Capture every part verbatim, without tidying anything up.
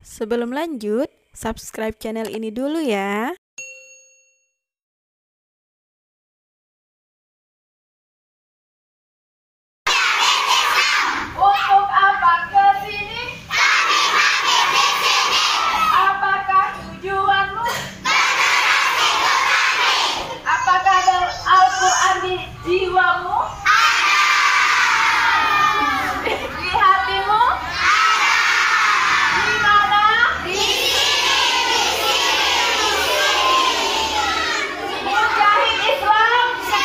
Sebelum lanjut, subscribe channel ini dulu ya. Untuk apa ke sini? Apakah tujuanmu? Apakah ada Al-Quran di jiwamu? Di hatimu? Di mana? Mujahid Islam.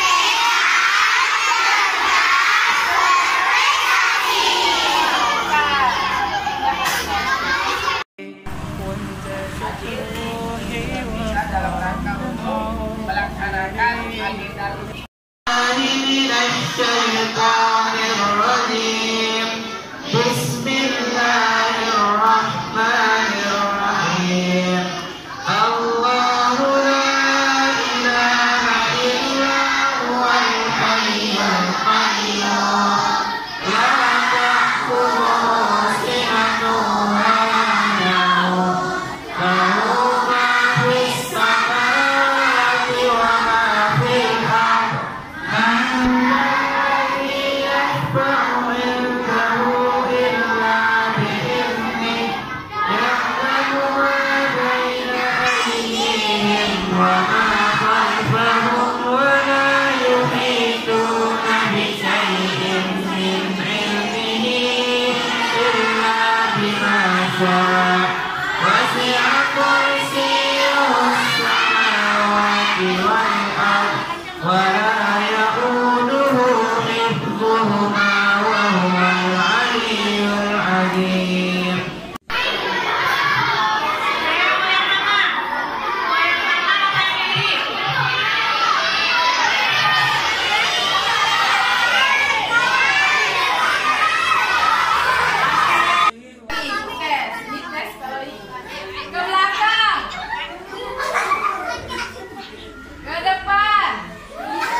Dalam rangka untuk melaksanakan agenda Bismillahirrahmanirrahim. Allahu la ilaha illa huwal hayyul qayyum. La ta'khudhuhu sinatun wa la nawm. Lahu ma fis samawati wa ma fil ardh. Man alladhi yashfa'u indahu illa bi'idhnihi. Ya'lamu ma bayna aydihim wa ma khalfahum wa la yuhituna bi shay'in min 'ilmihi illa bima sha'a. Wasi'a kursiyyuhu as-samawati wal ardh wa la ya'uduhu hifdhuhuma wa huwal 'aliyyul 'azim. ke belakang, ke depan.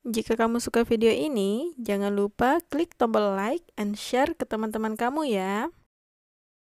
Jika kamu suka video ini, jangan lupa klik tombol like and share ke teman-teman kamu ya.